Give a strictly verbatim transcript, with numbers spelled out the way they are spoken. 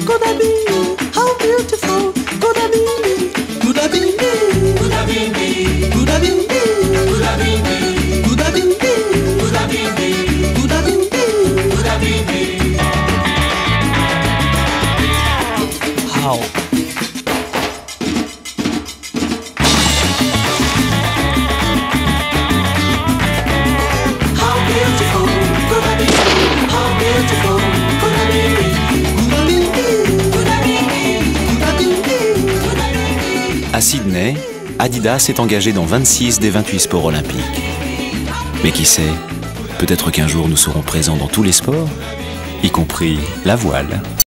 Goudabini, how beautiful. Goudabini, Goudabini, Goudabini, Goudabini, Goudabini, Goudabini, Goudabini, Goudabini, Goudabini. How? À Sydney, Adidas est engagé dans vingt-six des vingt-huit sports olympiques. Mais qui sait, peut-être qu'un jour nous serons présents dans tous les sports, y compris la voile.